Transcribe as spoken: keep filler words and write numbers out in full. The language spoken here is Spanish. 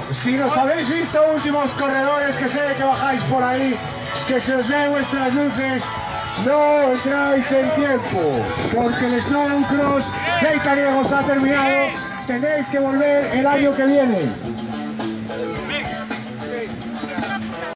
si nos habéis visto últimos corredores, que sé que bajáis por ahí, que se os den vuestras luces, no entráis en tiempo, porque el Slalom Cross de Italiegos ha terminado, tenéis que volver el año que viene.